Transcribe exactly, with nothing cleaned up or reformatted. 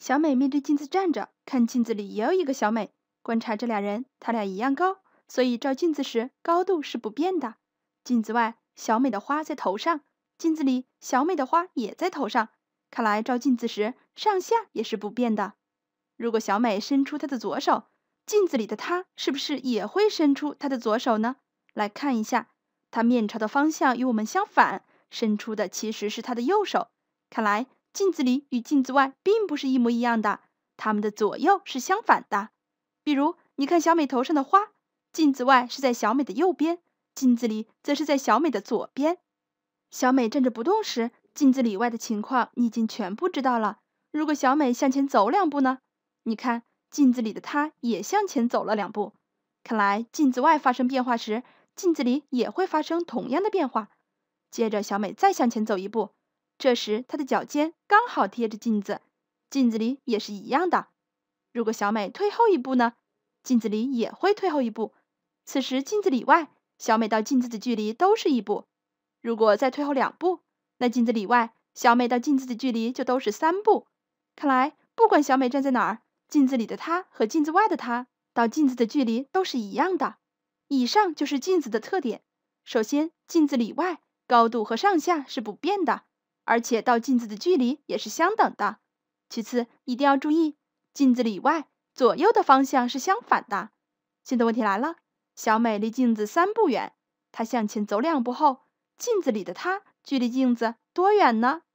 小美面对镜子站着，看镜子里也有一个小美。观察这俩人，他俩一样高，所以照镜子时高度是不变的。镜子外，小美的花在头上，镜子里小美的花也在头上。看来照镜子时上下也是不变的。如果小美伸出她的左手，镜子里的她是不是也会伸出她的左手呢？来看一下，她面朝的方向与我们相反，伸出的其实是她的右手。看来镜子里与镜子外并不是一模一样的，它们的左右是相反的。比如，你看小美头上的花，镜子外是在小美的右边，镜子里则是在小美的左边。小美站着不动时，镜子里外的情况你已经全部知道了。如果小美向前走两步呢？你看，镜子里的她也向前走了两步。看来镜子外发生变化时，镜子里也会发生同样的变化。接着，小美再向前走一步，这时她的脚尖刚好贴着镜子，镜子里也是一样的。如果小美退后一步呢？镜子里也会退后一步。此时镜子里外，小美到镜子的距离都是一步。如果再退后两步，那镜子里外，小美到镜子的距离就都是三步。看来，不管小美站在哪儿，镜子里的她和镜子外的她到镜子的距离都是一样的。以上就是镜子的特点。首先，镜子里外高度和上下是不变的，而且到镜子的距离也是相等的。其次，一定要注意，镜子里外左右的方向是相反的。现在问题来了，小美离镜子三步远，她向前走两步后，镜子里的她距离镜子多远呢？